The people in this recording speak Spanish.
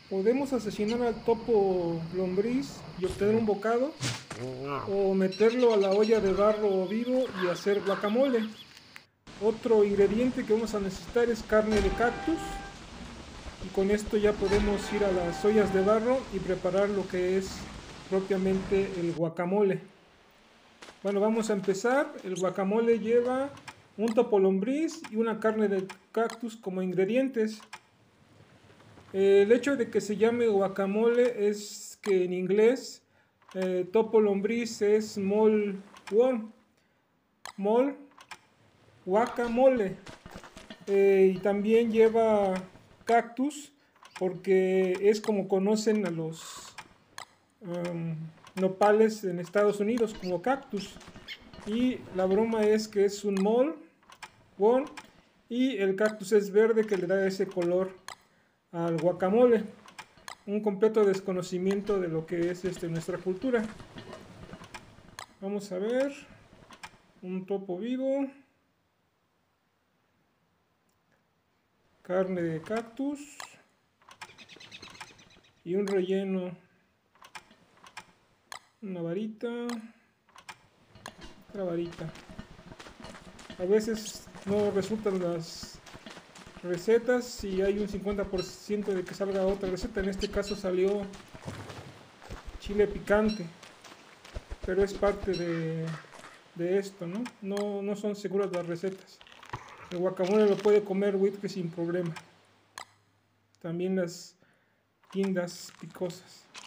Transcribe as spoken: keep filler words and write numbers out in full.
Podemos asesinar al topo lombriz y obtener un bocado, o meterlo a la olla de barro vivo y hacer guacamole. Otro ingrediente que vamos a necesitar es carne de cactus, y con esto ya podemos ir a las ollas de barro y preparar lo que es propiamente el guacamole. Bueno, vamos a empezar. El guacamole lleva un topo lombriz y una carne de cactus como ingredientes. El hecho de que se llame guacamole es que en inglés eh, topo lombriz es mole worm, mole, guacamole. Eh, y también lleva cactus porque es como conocen a los um, nopales en Estados Unidos como cactus. Y la broma es que es un mole worm y el cactus es verde, que le da ese color al guacamole. Un completo desconocimiento de lo que es este, nuestra cultura. Vamos a ver. Un topo vivo. Carne de cactus. Y un relleno. Una varita. Otra varita. A veces no resultan las recetas si hay un cincuenta por ciento de que salga otra receta. En este caso salió chile picante, pero es parte de, de esto, ¿no? ¿no? No son seguras las recetas. El guacamole lo puede comer Witke sin problema. También las guindas picosas.